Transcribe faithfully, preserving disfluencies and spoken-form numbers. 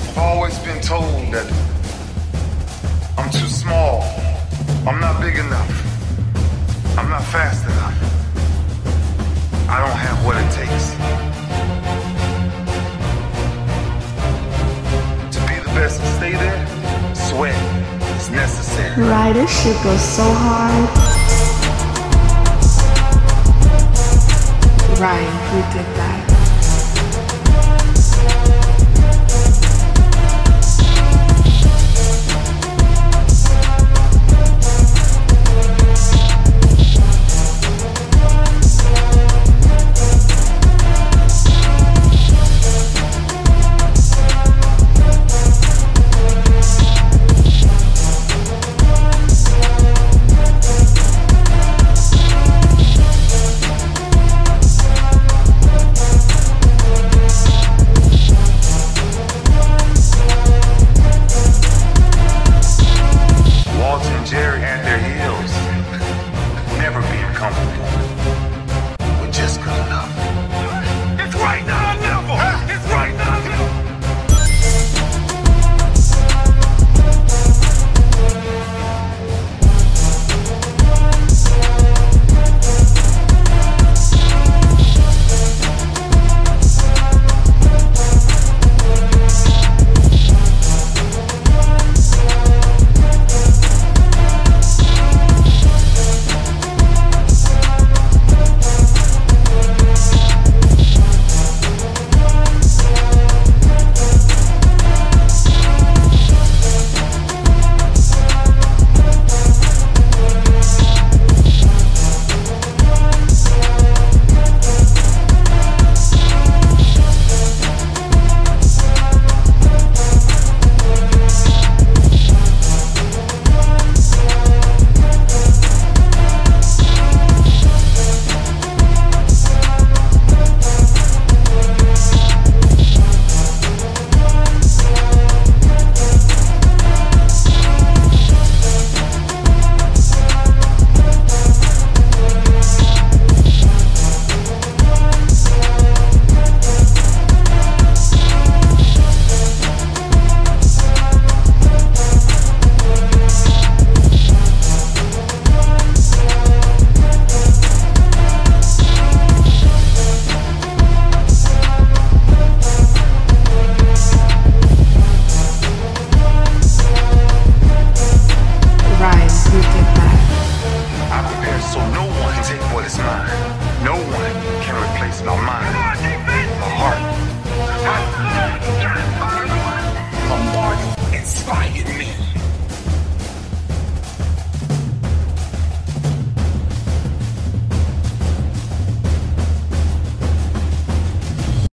I've always been told that I'm too small, I'm not big enough, I'm not fast enough, I don't have what it takes. To be the best and stay there, sweat is necessary. Right, this shit goes so hard. Ryan, who did that?